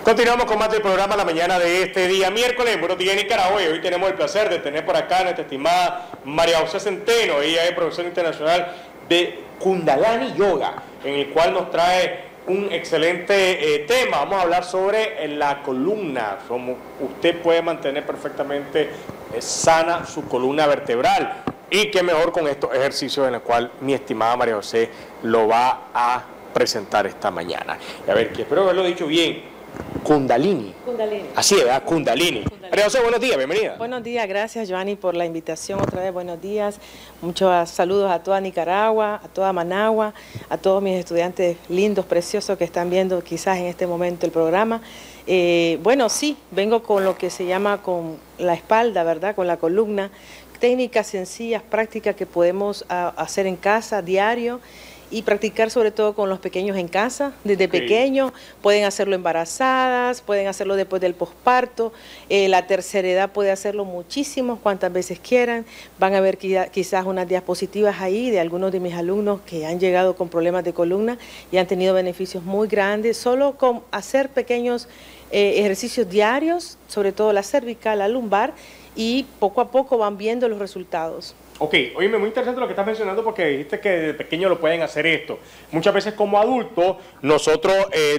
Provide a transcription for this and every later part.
Continuamos con más del programa la mañana de este día miércoles. Buenos días, Nicaragua. Y hoy tenemos el placer de tener por acá a nuestra estimada María José Centeno. Ella es profesora internacional de Kundalini Yoga, en el cual nos trae un excelente tema. Vamos a hablar sobre la columna, cómo usted puede mantener perfectamente sana su columna vertebral. Y qué mejor con estos ejercicios en los cuales mi estimada María José lo va a presentar esta mañana. Y a ver, que espero haberlo dicho bien. Kundalini. Kundalini. Así es, ¿verdad? Kundalini. María José, buenos días, bienvenida. Buenos días, gracias Joanny por la invitación otra vez, buenos días. Muchos saludos a toda Nicaragua, a toda Managua, a todos mis estudiantes lindos, preciosos que están viendo quizás en este momento el programa. Bueno, sí, vengo con lo que se llama con la espalda, ¿verdad? Con la columna, técnicas sencillas, prácticas que podemos hacer en casa, diario, y practicar sobre todo con los pequeños en casa, desde pequeños, pueden hacerlo embarazadas, pueden hacerlo después del posparto, la tercera edad puede hacerlo muchísimo, cuantas veces quieran. Van a ver quizás unas diapositivas ahí de algunos de mis alumnos que han llegado con problemas de columna y han tenido beneficios muy grandes, solo con hacer pequeños ejercicios diarios, sobre todo la cervical, la lumbar, y poco a poco van viendo los resultados. Ok, oíme, muy interesante lo que estás mencionando porque dijiste que desde pequeño lo pueden hacer esto. Muchas veces como adultos nosotros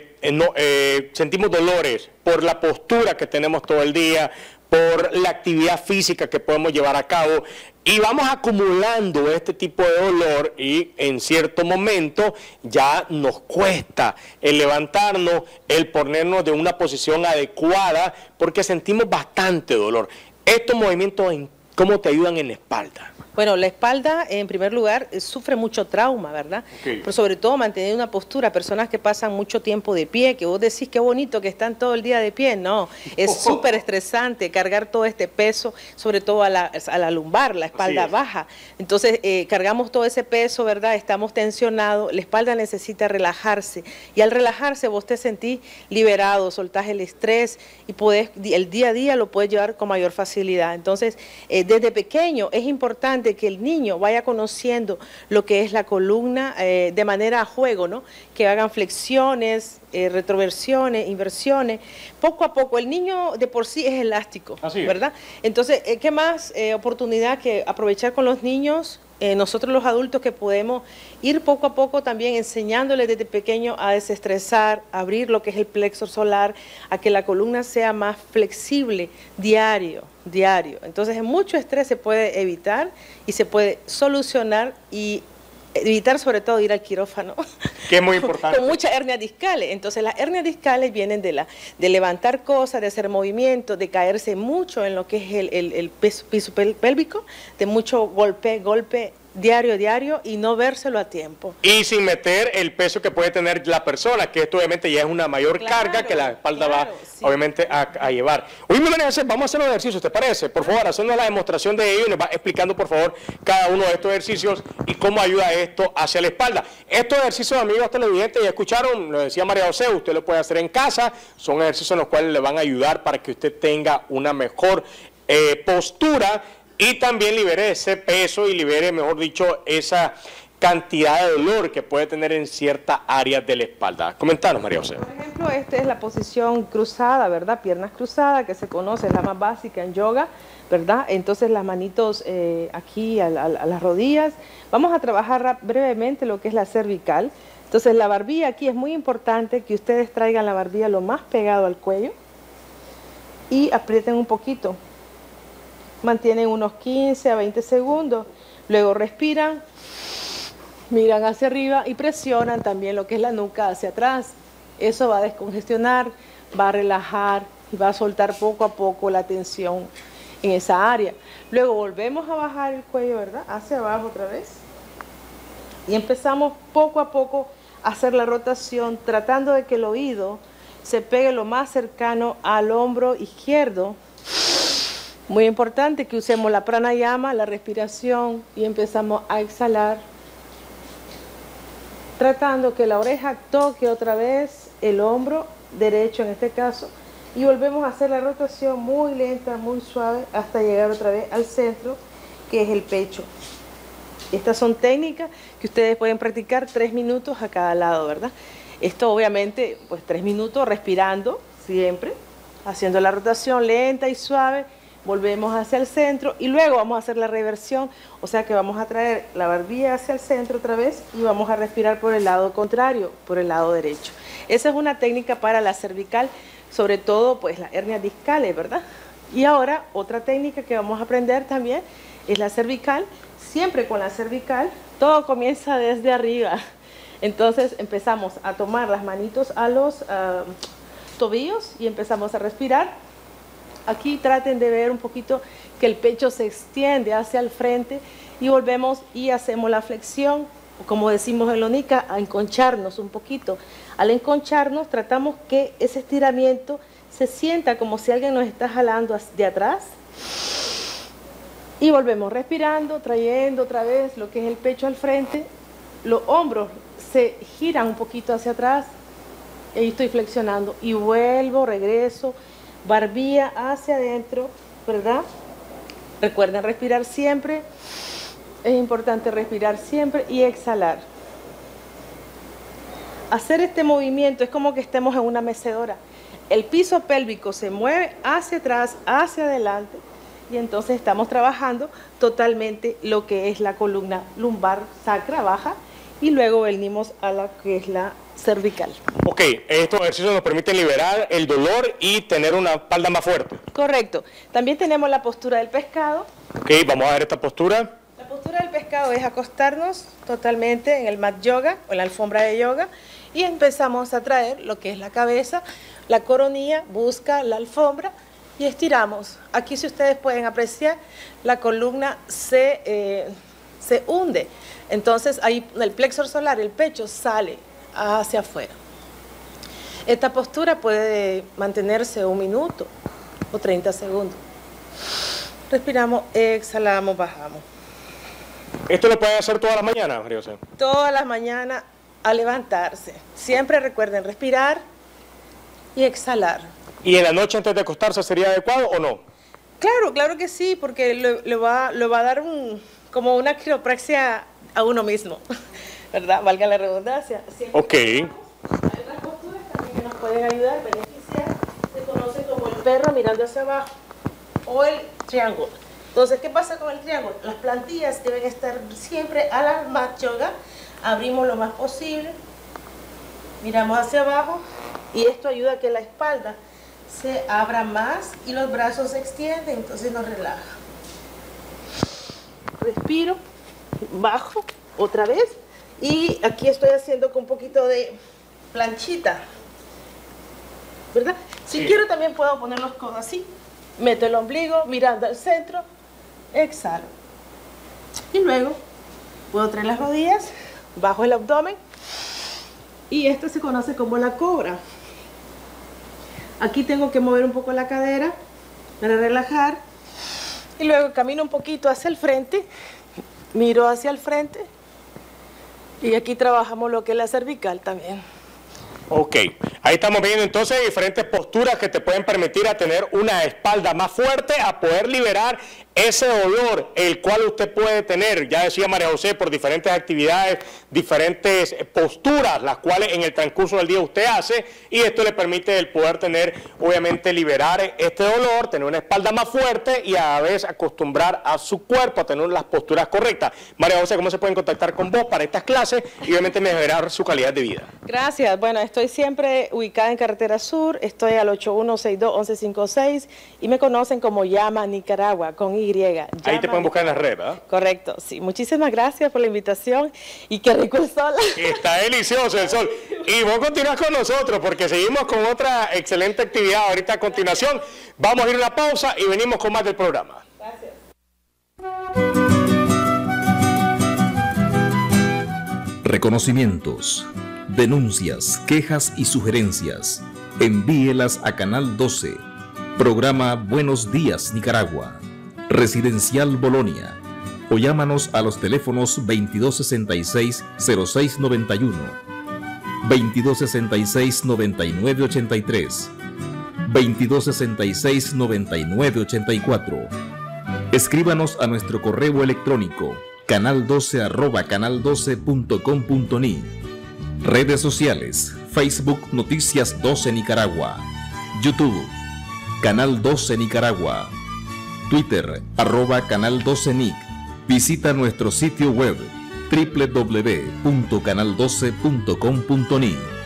sentimos dolores por la postura que tenemos todo el día, por la actividad física que podemos llevar a cabo y vamos acumulando este tipo de dolor y en cierto momento ya nos cuesta el levantarnos, el ponernos de una posición adecuada porque sentimos bastante dolor. Estos movimientos, ¿cómo te ayudan en la espalda? Bueno, la espalda, en primer lugar, sufre mucho trauma, ¿verdad? Okay. Pero sobre todo mantener una postura, personas que pasan mucho tiempo de pie, que vos decís qué bonito que están todo el día de pie, no, es súper estresante cargar todo este peso, sobre todo a la lumbar, la espalda baja. Entonces, cargamos todo ese peso, ¿verdad? Estamos tensionados, la espalda necesita relajarse, y al relajarse vos te sentís liberado, soltás el estrés, y podés, el día a día lo puedes llevar con mayor facilidad. Entonces, desde pequeño es importante que el niño vaya conociendo lo que es la columna de manera a juego, ¿no? Que hagan flexiones, retroversiones, inversiones. Poco a poco, el niño de por sí es elástico, ¿verdad? Entonces, ¿qué más oportunidad que aprovechar con los niños? Nosotros los adultos que podemos ir poco a poco también enseñándoles desde pequeño a desestresar, a abrir lo que es el plexo solar, a que la columna sea más flexible diario. Entonces mucho estrés se puede evitar y se puede solucionar y evitar sobre todo ir al quirófano. Que es muy importante. Con muchas hernias discales. Entonces las hernias discales vienen de levantar cosas, de hacer movimientos, de caerse mucho en lo que es el piso pélvico, de mucho golpe diario y no vérselo a tiempo. Y sin meter el peso que puede tener la persona, que esto obviamente ya es una mayor carga que la espalda va obviamente a llevar. Hoy vamos a hacer los ejercicios, ¿te parece? Por favor, hacernos la demostración de ello y nos va explicando por favor cada uno de estos ejercicios y cómo ayuda esto hacia la espalda. Estos ejercicios, amigos televidentes, ya escucharon, lo decía María José, usted lo puede hacer en casa, son ejercicios en los cuales le van a ayudar para que usted tenga una mejor postura y también libere ese peso y libere, mejor dicho, esa cantidad de dolor que puede tener en ciertas áreas de la espalda. Comentanos, María José. Por ejemplo, esta es la posición cruzada, ¿verdad? Piernas cruzadas, que se conoce, es la más básica en yoga, ¿verdad? Entonces las manitos aquí a las rodillas. Vamos a trabajar brevemente lo que es la cervical. Entonces la barbilla aquí es muy importante que ustedes traigan la barbilla lo más pegado al cuello y aprieten un poquito. Mantienen unos 15 a 20 segundos, luego respiran, miran hacia arriba y presionan también lo que es la nuca hacia atrás. Eso va a descongestionar, va a relajar y va a soltar poco a poco la tensión en esa área. Luego volvemos a bajar el cuello, ¿verdad? Hacia abajo otra vez. Y empezamos poco a poco a hacer la rotación, tratando de que el oído se pegue lo más cercano al hombro izquierdo. Muy importante que usemos la pranayama, la respiración, y empezamos a exhalar, tratando que la oreja toque otra vez el hombro derecho en este caso, y volvemos a hacer la rotación muy lenta, muy suave, hasta llegar otra vez al centro, que es el pecho. Estas son técnicas que ustedes pueden practicar 3 minutos a cada lado, ¿verdad? Esto obviamente, pues 3 minutos respirando, siempre, haciendo la rotación lenta y suave, volvemos hacia el centro y luego vamos a hacer la reversión, o sea que vamos a traer la barbilla hacia el centro otra vez y vamos a respirar por el lado contrario, por el lado derecho. Esa es una técnica para la cervical, sobre todo pues las hernias discales, ¿verdad? Y ahora otra técnica que vamos a aprender también es la cervical. Siempre con la cervical todo comienza desde arriba. Entonces empezamos a tomar las manitos a los tobillos y empezamos a respirar. Aquí traten de ver un poquito que el pecho se extiende hacia el frente y volvemos y hacemos la flexión, como decimos en Lónica, a enconcharnos un poquito. Al enconcharnos tratamos que ese estiramiento se sienta como si alguien nos está jalando de atrás. Y volvemos respirando, trayendo otra vez lo que es el pecho al frente. Los hombros se giran un poquito hacia atrás. Y estoy flexionando y vuelvo, regreso, barbilla hacia adentro, ¿verdad? Recuerden respirar siempre. Es importante respirar siempre y exhalar. Hacer este movimiento es como que estemos en una mecedora. El piso pélvico se mueve hacia atrás, hacia adelante. Y entonces estamos trabajando totalmente lo que es la columna lumbar sacra baja y luego venimos a lo que es la cervical. Ok, estos ejercicios nos permiten liberar el dolor y tener una espalda más fuerte. Correcto. También tenemos la postura del pescado. Ok, vamos a ver esta postura. La postura del pescado es acostarnos totalmente en el mat yoga o en la alfombra de yoga y empezamos a traer lo que es la cabeza, la coronilla, busca la alfombra y estiramos. Aquí, si ustedes pueden apreciar, la columna se hunde. Entonces ahí el plexor solar, el pecho, sale hacia afuera. Esta postura puede mantenerse 1 minuto o 30 segundos. Respiramos, exhalamos, bajamos. ¿Esto lo pueden hacer todas las mañanas, María José? Todas las mañanas a levantarse. Siempre recuerden respirar y exhalar. ¿Y en la noche antes de acostarse sería adecuado o no? Claro, claro que sí, porque le va a dar como una quiropraxia a uno mismo, ¿verdad? Valga la redundancia. Siempre ok. Hay otras posturas también que nos pueden ayudar, beneficiar. Se conoce como el perro mirando hacia abajo o el triángulo. Entonces, ¿qué pasa con el triángulo? Las plantillas deben estar siempre a la mat yoga. Abrimos lo más posible, miramos hacia abajo y esto ayuda a que la espalda se abra más y los brazos se extienden, entonces nos relaja. Respiro, bajo otra vez y aquí estoy haciendo con un poquito de planchita, ¿verdad? Si quiero también puedo poner los codos así, meto el ombligo mirando al centro, exhalo y luego puedo traer las rodillas, bajo el abdomen y esto se conoce como la cobra. Aquí tengo que mover un poco la cadera para relajar y luego camino un poquito hacia el frente, miro hacia el frente y aquí trabajamos lo que es la cervical también. Ok, ahí estamos viendo entonces diferentes posturas que te pueden permitir a tener una espalda más fuerte, a poder liberar ese dolor, el cual usted puede tener, ya decía María José, por diferentes actividades, diferentes posturas, las cuales en el transcurso del día usted hace, y esto le permite el poder tener, obviamente, liberar este dolor, tener una espalda más fuerte y a la vez acostumbrar a su cuerpo a tener las posturas correctas. María José, ¿cómo se pueden contactar con vos para estas clases y obviamente mejorar su calidad de vida? Gracias. Bueno, estoy siempre ubicada en Carretera Sur, estoy al 8162-1156 y me conocen como Llama Nicaragua, con Y. Ahí te pueden buscar en las redes, ¿verdad? Correcto, sí. Muchísimas gracias por la invitación y qué rico el sol. Está delicioso el sol. Y vos continúas con nosotros porque seguimos con otra excelente actividad ahorita a continuación. Vamos a ir a una pausa y venimos con más del programa. Gracias. Reconocimientos, denuncias, quejas y sugerencias. Envíelas a Canal 12. Programa Buenos Días Nicaragua. Residencial Bolonia, o llámanos a los teléfonos 2266-0691, 2266-9983, 2266-9984. Escríbanos a nuestro correo electrónico canal12@canal12.com.ni. Redes sociales: Facebook Noticias 12 Nicaragua, YouTube, Canal 12 Nicaragua. Twitter, @Canal 12 Nic. Visita nuestro sitio web www.canal12.com.ni.